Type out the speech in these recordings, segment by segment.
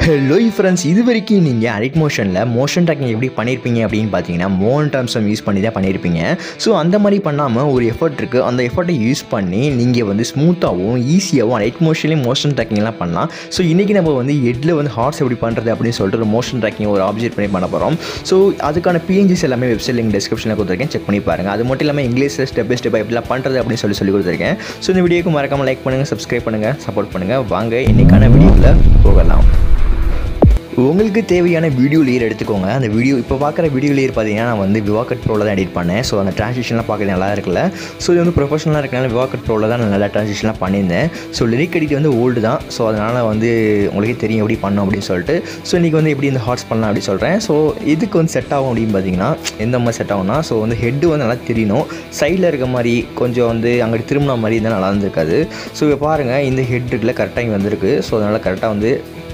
Hello friends, இது வரைக்கும் நீங்கள் அலைட் மோஷனில் மோஷன் ட்ராக்கிங் எப்படி பண்ணியிருப்பீங்க அப்படின்னு பார்த்தீங்கன்னா மோன் ட்ரான்ஸ்ஃபார்ம் யூஸ் பண்ணி தான் பண்ணியிருப்பீங்க. ஸோ அந்த மாதிரி பண்ணாமல் ஒரு எஃபர்ட் இருக்குது, அந்த எஃபர்ட்டை யூஸ் பண்ணி நீங்கள் வந்து ஸ்மூத்தாகவும் ஈஸியாகவும் அலைட் மோஷன்லேயும் மோஷன் ட்ராக்கிங்லாம் பண்ணலாம். ஸோ இன்றைக்கி நம்ம வந்து ஹெட்டில் வந்து ஹார்ட்ஸ் எப்படி பண்ணுறது அப்படின்னு சொல்லிட்டு ஒரு மோஷன் ட்ராக்கிங் ஒரு ஆப்ஜெக்ட் பண்ணி பண்ண போகிறோம். ஸோ அதுக்கான பிஎன்ஜிஸ் எல்லாமே வெப்சைட் லிங்க் டிஸ்கிரிப்ஷனில் கொடுத்துருக்கேன், செக் பண்ணி பாருங்கள். அது மட்டும் இல்லாமல் இங்கிலீஷில் ஸ்டெப் பை ஸ்டெப் எப்படிலாம் பண்ணுறது அப்படின்னு சொல்லி கொடுத்துருக்கேன். ஸோ இந்த வீடியோக்கு மறக்காமல் லைக் பண்ணுங்கள், சப்ஸ்கிரைப் பண்ணுங்கள், சப்போர்ட் பண்ணுங்கள். வாங்க இன்றைக்கான வீடியோவில் போகலாம். உங்களுக்கு தேவையான வீடியோ லேயர் எடுத்துக்கோங்க. அந்த வீடியோ இப்போ பார்க்குற வீடியோ லேயர் பார்த்தீங்கன்னா நான் வந்து விவாகட் ப்ரோவில் தான் எடிட் பண்ணேன். ஸோ அந்த ட்ரான்ஸ்லேஷன்லாம் பார்க்க நல்லா இருக்குல்ல. ஸோ இது வந்து ப்ரொஃபஷனலாக இருக்கனால விவாகட் ப்ரோவில் தான் நான் நல்லா ட்ரான்ஸ்லேஷன்லாம் பண்ணியிருந்தேன். ஸோ லிரிக் எடிட் வந்து ஓல்டு தான். ஸோ அதனால் வந்து உங்களுக்கே தெரியும் எப்படி பண்ணோம் அப்படின்னு சொல்லிட்டு. ஸோ இன்றைக்கி வந்து எப்படி இந்த ஹார்ட்ஸ் பண்ணலாம் அப்படின்னு சொல்கிறேன். ஸோ இதுக்கு வந்து செட் ஆகும் அப்படின்னு பார்த்தீங்கன்னா எந்த மாதிரி செட் ஆகும்னா, ஸோ வந்து ஹெட்டு வந்து நல்லா தெரியணும். சைடில் இருக்க மாதிரி கொஞ்சம் வந்து அங்கே திரும்பின மாதிரி இருந்தால் நல்லா இருந்திருக்காது. ஸோ இப்போ பாருங்கள், இந்த ஹெட் இருக்குல்ல கரெக்டாக இங்கே வந்திருக்கு. ஸோ அதனால் கரெக்டாக வந்து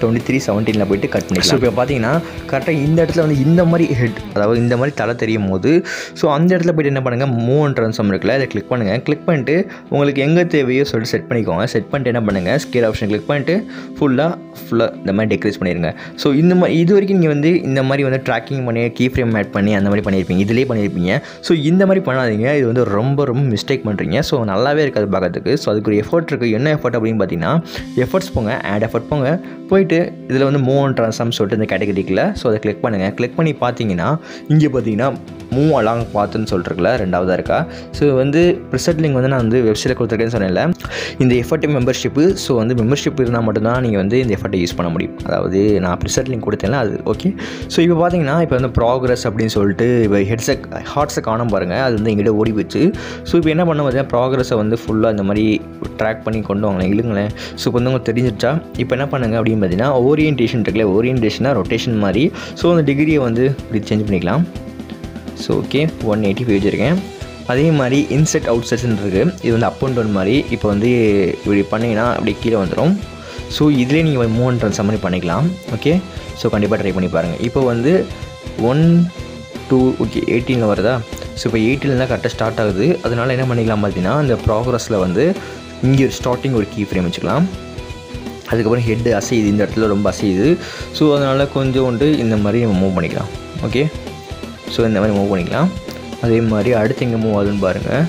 23:17 போய்ட்டு கட் பண்ணி. ஸோ இப்போ பார்த்தீங்கன்னா கரெக்டாக இந்த இடத்துல வந்து இந்த மாதிரி ஹெட், அதாவது இந்த மாதிரி தலை தெரியும் போது, ஸோ அந்த இடத்துல போய்ட்டு என்ன பண்ணுங்கள், மூவ் ட்ரான்ஸ்ஃபார்ம் இருக்குல்ல அதை கிளிக் பண்ணுங்கள். கிளிக் பண்ணிட்டு உங்களுக்கு எங்கே தேவையோ சொல்லிட்டு செட் பண்ணிக்கோங்க. செட் பண்ணிட்டு என்ன பண்ணுங்கள், ஸ்கேல் ஆப்ஷன் கிளிக் பண்ணிட்டு ஃபுல்லாக இந்த மாதிரி டெக்ரேட் பண்ணிடுங்க. ஸோ இந்த மாதிரி இது வரைக்கும் நீங்கள் வந்து இந்த மாதிரி வந்து ட்ராக்கிங் பண்ணி கீ ஃப்ரேம் ஆட் பண்ணி அந்த மாதிரி பண்ணியிருப்பீங்க, இதிலே பண்ணியிருப்பீங்க. ஸோ இந்த மாதிரி பண்ணாதீங்க, இது வந்து ரொம்ப மிஸ்டேக் பண்ணுறீங்க. ஸோ நல்லாவே இருக்காது பார்க்கறதுக்கு. ஸோ அதுக்கு ஒரு எஃபர்ட் இருக்குது. என்ன எஃபர்ட் அப்படின்னு பார்த்தீங்கன்னா, எஃபர்ட்ஸ் போங்க, ஆட் எஃபர்ட் போங்க, போயிட்டு இதில் வந்து மூவ் ஆன் ட்ரான்ஸ்ஃபார்ம் சொல்லிட்டு இந்த கேட்டகரிக்குள்ள. ஸோ அதை கிளிக் பண்ணுங்கள். கிளிக் பண்ணி பார்த்தீங்கன்னா இங்கே பார்த்தீங்கன்னா மூவ் அலாங் பார்த்துன்னு சொல்லிட்டுருக்குல ரெண்டாவதாக இருக்கா. ஸோ வந்து ப்ரிசெட் லிங்க் வந்து நான் வந்து வெப்சைட்டில் கொடுத்துருக்கேன்னு சொன்னேன்ல, இந்த எஃபர்ட் மெம்பர்ஷிப்பு. ஸோ வந்து மெம்பர்ஷிப் இருந்தால் மட்டும்தான் நீங்கள் வந்து இந்த எஃபர்ட்டை யூஸ் பண்ண முடியும். அதாவது நான் ப்ரிசெட் லிங்க் கொடுத்தேன்ல அது ஓகே. ஸோ இப்போ பார்த்தீங்கன்னா இப்போ வந்து ப்ராக்ரஸ் அப்படின்னு சொல்லிட்டு இப்போ ஹார்ட்ஸை காணும் பாருங்கள், அது வந்து எங்கிட்ட ஓடி போச்சு. ஸோ இப்போ என்ன பண்ண பார்த்தீங்கன்னா ப்ராக்ரஸை வந்து ஃபுல்லாக இந்த மாதிரி ட்ராக் பண்ணி கொண்டு வாங்களேன், இழுங்களேன். ஸோ இப்போ வந்து உங்களுக்கு தெரிஞ்சிச்சா. இப்போ என்ன பண்ணுங்க அப்படின்னு பார்த்தீங்கன்னா ஓரியன்டேஷன் இருக்குல்ல, ஓரியன்டேஷனாக ரொட்டேஷன் மாதிரி. ஸோ அந்த டிகிரியை வந்து இப்படி சேஞ்ச் பண்ணிக்கலாம். ஸோ ஓகே 180 வச்சுருக்கேன். அதே மாதிரி இன்செட் அவுட் செட்ஸ்ன்னு இருக்குது, இது வந்து அப் அண்ட் டவுன் மாதிரி. இப்போ வந்து இப்படி பண்ணிங்கன்னா அப்படி கீழே வந்துடும். ஸோ இதிலே நீங்கள் மூவ் அண்ட் ட்ரான்ஸ்ஃபார்ம் மாதிரி பண்ணிக்கலாம். ஓகே, ஸோ கண்டிப்பாக ட்ரை பண்ணி பாருங்கள். இப்போ வந்து 1 2 ஓகே 18 வருதா. ஸோ இப்போ 18 தான் கரெக்டாக ஸ்டார்ட் ஆகுது. அதனால் என்ன பண்ணிக்கலாம் பார்த்தீங்கன்னா, இந்த ப்ராக்ரஸில் வந்து இங்கே ஸ்டார்டிங் ஒரு கீ ஃப்ரேம் வச்சுக்கலாம். அதுக்கப்புறம் ஹெட்டு அசையுது, இந்த இடத்துல ரொம்ப அசையுது. ஸோ அதனால் கொஞ்சோண்டு இந்த மாதிரி நம்ம மூவ் பண்ணிக்கலாம். ஓகே, ஸோ இந்த மாதிரி மூவ் பண்ணிக்கலாம். அதே மாதிரி அடுத்து எங்கே மூவ் ஆகுதுன்னு பாருங்கள்.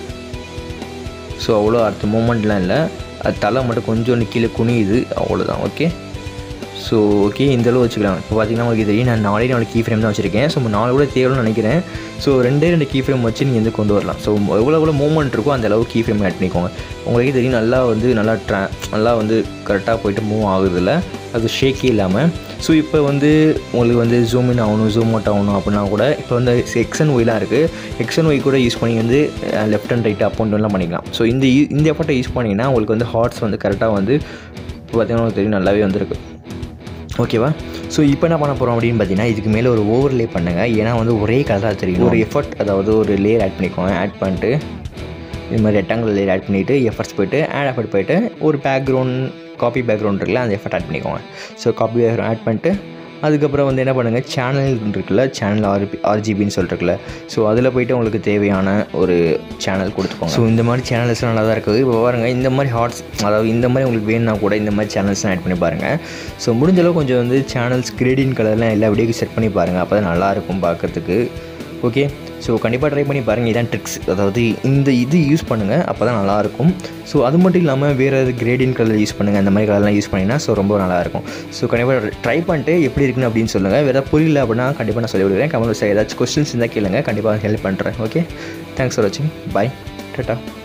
ஸோ அவ்வளோ அடுத்த மூமெண்ட்லாம் இல்லை, அது தலை மட்டும் கொஞ்சோண்டு கீழே குனியுது, அவ்வளோதான். ஓகே, ஸோ ஓகே இந்தளவு வச்சுக்கலாம். இப்போ பார்த்தீங்கன்னா உங்களுக்கு தெரியும், நான் 4 கீ ஃப்ரேம் தான் வச்சுருக்கேன். ஸோ 4 கூட தேவைன்னு நினைக்கிறேன். ஸோ 2 கீ ஃப்ரேம் வச்சு நீங்கள் வந்து கொண்டு வரலாம். ஸோ எவ்வளோ மூவ்மெண்ட் இருக்கோ அந்த அளவு கீ ஃப்ரேம் ஆட் பண்ணிக்கோங்க. உங்களுக்கே தெரியும் நல்லா வந்து கரெக்டாக போய்ட்டு மூவ் ஆகுதில்ல, அது ஷேக்கே இல்லாமல். ஸோ இப்போ வந்து உங்களுக்கு வந்து ஜூம் இன் ஆகணும், ஜூம் அவுட் ஆகணும் அப்படின்னா கூட இப்போ வந்து எக்ஸ் அண்ட் ஒய்லாம் இருக்குது. எக்ஸ் அண்ட் ஒய் கூட யூஸ் பண்ணி வந்து left and right up and டவுன்லாம் பண்ணிக்கலாம். ஸோ இந்த எஃபர்ட்டை யூஸ் பண்ணிங்கன்னா உங்களுக்கு வந்து ஹார்ட்ஸ் வந்து கரெக்டாக வந்து இப்போ பார்த்தீங்கன்னா உங்களுக்கு தெரியும் நல்லாவே வந்திருக்கு. ஓகேவா. ஸோ இப்போ என்ன பண்ண போகிறோம் அப்படின்னு பார்த்தீங்கன்னா, இதுக்கு மேலே ஒரு ஓவர்லே பண்ணுங்கள். ஏன்னா வந்து ஒரே கலராக தெரியும். ஒரு எஃபர்ட், அதாவது ஒரு லேயர் ஆட் பண்ணிக்கோங்க. ஆட் பண்ணிட்டு இது மாதிரி ரெக்டாங்கிள் லேயர் ஆட் பண்ணிவிட்டு எஃபர்ட்ஸ் போய்ட்டு ஆட் எஃபர்ட் போய்ட்டு ஒரு பேக்ரவுண்ட் காப்பி பேக்ரவுண்ட் இருக்குல்ல, அந்த எஃபர்ட் ஆட் பண்ணிக்கோங்க. ஸோ காப்பி பேக்ரவுண்ட் ஆட் பண்ணிட்டு அதுக்கப்புறம் வந்து என்ன பண்ணுங்கள், சேனல் இருக்குல்ல, சேனல் RGBன்னு சொல்லிட்டுருக்குல்ல. ஸோ அதில் போய்ட்டு உங்களுக்கு தேவையான ஒரு சேனல் கொடுத்துக்கோங்க. ஸோ இந்த மாதிரி சேனல்ஸ்லாம் நல்லா தான் இருக்குது. இப்போ பாருங்கள், இந்த மாதிரி ஹார்ட்ஸ், அதாவது இந்த மாதிரி உங்களுக்கு வேணும்னா கூட இந்த மாதிரி சேனல்ஸ்லாம் ஆட் பண்ணி பாருங்கள். ஸோ முடிஞ்சளவு கொஞ்சம் வந்து சேனல்ஸ் கிரேடியன் கலர்லாம் எல்லா வீடியோக்கு செட் பண்ணி பாருங்கள், அப்போ தான் நல்லாயிருக்கும் பார்க்குறதுக்கு. ஓகே, ஸோ கண்டிப்பாக ட்ரை பண்ணி பாருங்கள். இதான் ட்ரிக்ஸ், அதாவது இது யூஸ் பண்ணுங்கள், அப்போ தான் நல்லாயிருக்கும். ஸோ அது மட்டும் இல்லாமல் வேறு கிரேடியன் கலர் யூஸ் பண்ணுங்கள், அந்த மாதிரி கலர்லாம் யூஸ் பண்ணிங்கன்னா ஸோ ரொம்ப நல்லாயிருக்கும். ஸோ கண்டிப்பாக ட்ரை பண்ணிட்டு எப்படி இருக்குன்னு அப்படின்னு சொல்லுங்கள். வேறு புரியல அப்படின்னா கண்டிப்பாக நான் சொல்லி விடுவேன். கமெண்ட் ஏதாச்சும் கொஸ்டின்ஸ் இருந்தால் கேளுங்க, கண்டிப்பாக ஹெல்ப் பண்ணுறேன். ஓகே, தேங்க்ஸ் ஃபார் வாட்சிங். பாய், டாடா.